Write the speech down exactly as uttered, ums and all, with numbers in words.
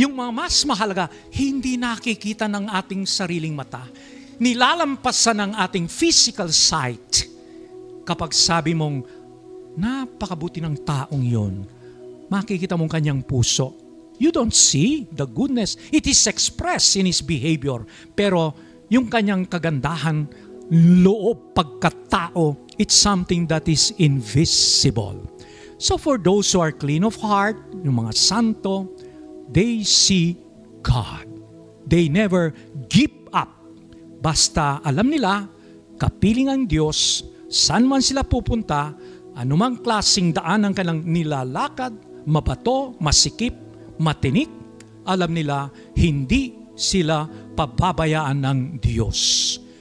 Yung mga mas mahalaga, hindi nakikita ng ating sariling mata. Nilalampasan ng ating physical sight. Kapag sabi mong, napakabuti ng taong yon, makikita mong kanyang puso. You don't see the goodness. It is expressed in his behavior. Pero yung kanyang kagandahan, loob, pagkatao, it's something that is invisible. So for those who are clean of heart, yung mga santo, they see God. They never give up. Basta alam nila, kapiling ang Diyos, saan man sila pupunta, anumang klaseng daan ang kanilang nilalakad, mabato, masikip, matinik, alam nila, hindi sila pababayaan ng Diyos.